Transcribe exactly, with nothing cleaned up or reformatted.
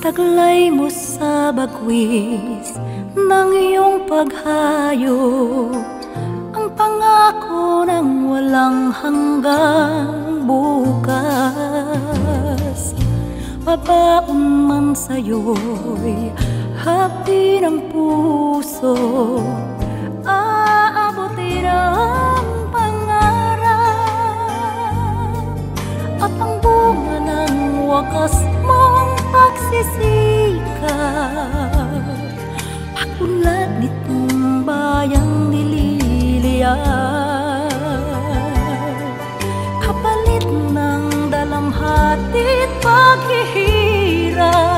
taglay mo sa bagwis ng iyong paghayo, ang pangako ng walang hanggang bukas. Babaon man sa'yo'y hapdi ng puso, aabutin ang pangarap at ang bunga ng wakas mong pagsisikap. Pagunlad nitong bayang nililiyan, kapalit ng dalamhati't paghihirap.